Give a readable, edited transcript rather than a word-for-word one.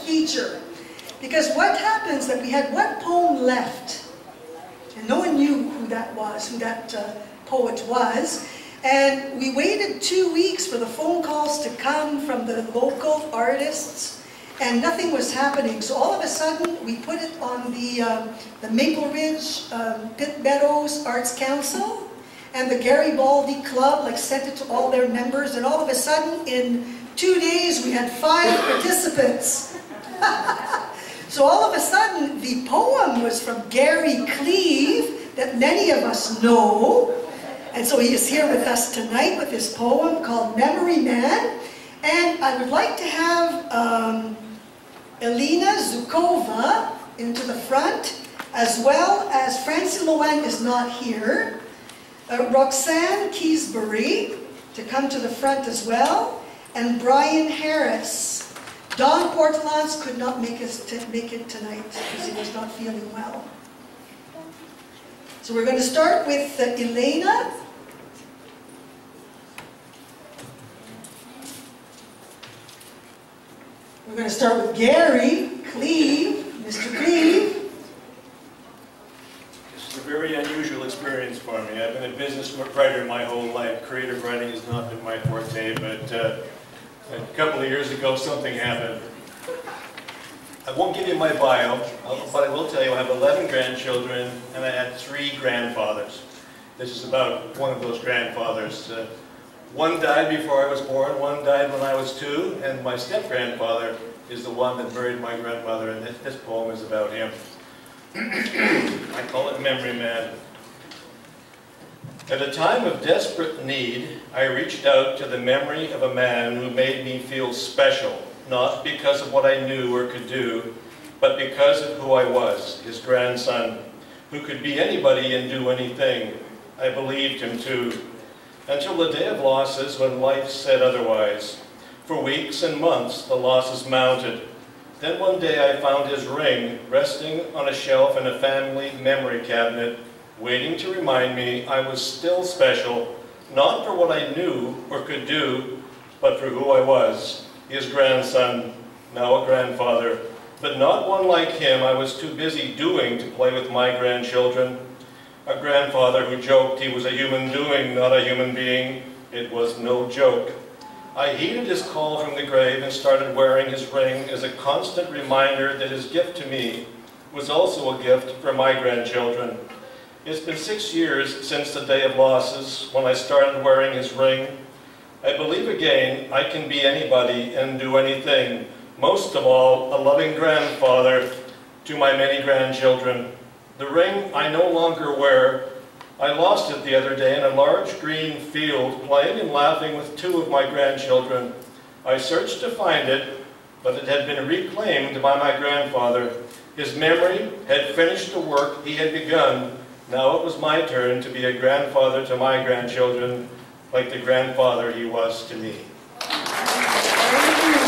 feature. Because what happens that we had one poem left, and no one knew who that was, who that poet was, and we waited 2 weeks for the phone calls to come from the local artists, and nothing was happening. So all of a sudden, we put it on the Maple Ridge Pitt Meadows Arts Council, and the Garibaldi Club sent it to all their members, and all of a sudden, in 2 days, we had 5 participants. So all of a sudden, the poem was from Gary Cleave, that many of us know. And so he is here with us tonight with his poem called Memory Man. And I would like to have Elena Zukova into the front, as well as Francie Loan is not here. Roxanne Keysbury to come to the front as well. And Brian Harris. Don Portelance could not make it tonight because he was not feeling well. So we're going to start with Elena. We're going to start with Gary Cleave, Mr. Cleave. This is a very unusual experience for me. I've been a business writer my whole life. Creative writing has not been my forte, but a couple of years ago something happened. I won't give you my bio, but I will tell you I have 11 grandchildren and I had 3 grandfathers. This is about one of those grandfathers. One died before I was born, one died when I was 2, and my step-grandfather is the one that buried my grandmother, and this poem is about him. I call it Memory Man. At a time of desperate need, I reached out to the memory of a man who made me feel special, not because of what I knew or could do, but because of who I was, his grandson, who could be anybody and do anything. I believed him too, until the day of losses when life said otherwise. For weeks and months, the losses mounted. Then one day I found his ring resting on a shelf in a family memory cabinet, waiting to remind me I was still special, not for what I knew or could do, but for who I was, his grandson, now a grandfather, but not one like him I was too busy doing to play with my grandchildren. A grandfather who joked he was a human doing, not a human being. It was no joke. I heeded his call from the grave and started wearing his ring as a constant reminder that his gift to me was also a gift for my grandchildren. It's been 6 years since the day of losses when I started wearing his ring. I believe again I can be anybody and do anything. Most of all, a loving grandfather to my many grandchildren. The ring I no longer wear. I lost it the other day in a large green field, playing and laughing with 2 of my grandchildren. I searched to find it, but it had been reclaimed by my grandfather. His memory had finished the work he had begun. Now it was my turn to be a grandfather to my grandchildren, like the grandfather he was to me.